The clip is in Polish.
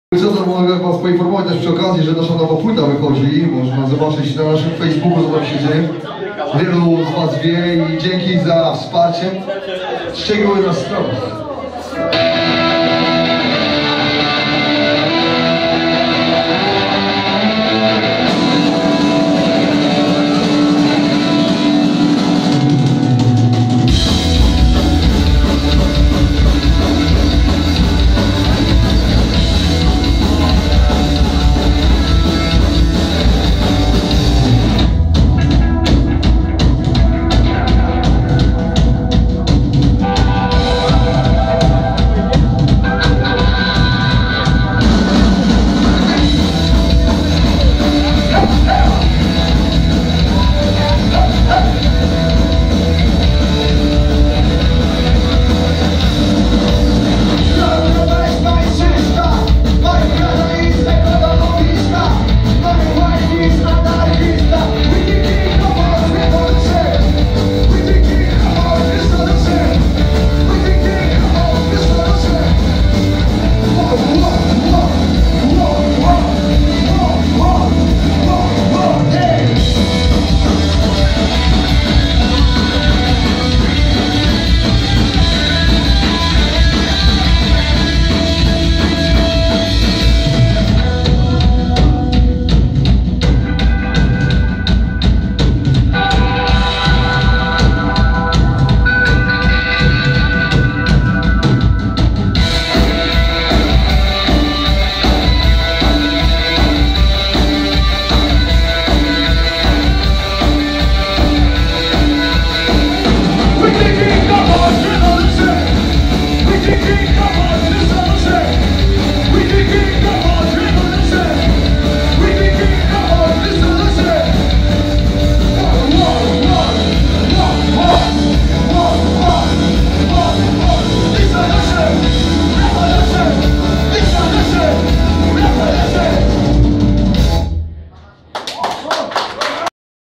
Co to mogę was poinformować też przy okazji, że nasza nowa płyta wychodzi. Można zobaczyć na naszym Facebooku, co tam się dzieje. Wielu z was wie i dzięki za wsparcie. Szczegóły na stronach.